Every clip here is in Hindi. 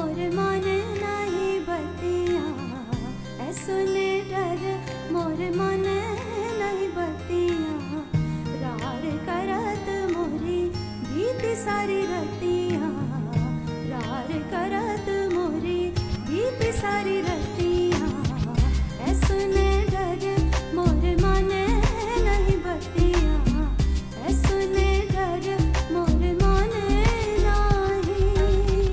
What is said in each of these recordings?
मोर मन नहीं बतिया ऐ सुने डर मोर मन नहीं बतिया रार करत मोरी भीति सारी रतिया रार करत मोरी भीति सारी रतिया ऐ सुने डर मोर मन नहीं बतिया ऐ सुने डर मोर मन नहीं।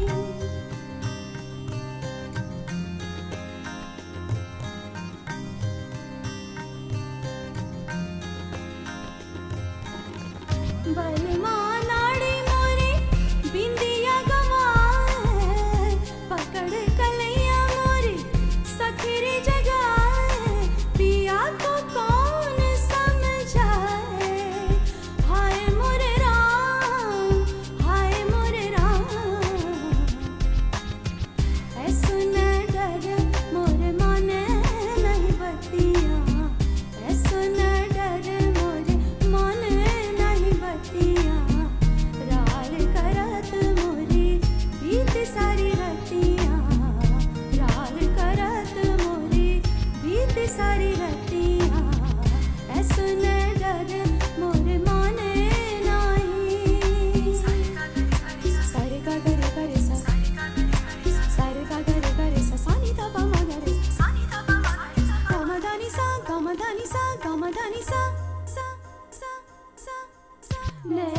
बलमा नाड़ी मोरी बिंदिया गवाए पकड़ कलैया मोरी सखीरी जगाए पिया को कौन समझाए हाय मोरे राम ऐ सुने डर मोर मन नहीं बतिया ऐ सुने डर मोर मन नहीं बतिया रार करत मोरी भीति सारी रतिया रार करत मोरी भीति सारी रतिया ऐ सुने डर मोर मन नहीं। सारे का करे करे सा सारे का करे करे सा सानी दा पा मा गा रे गमधानी सा गमधानी सा गमधानी सा सा सा सा सा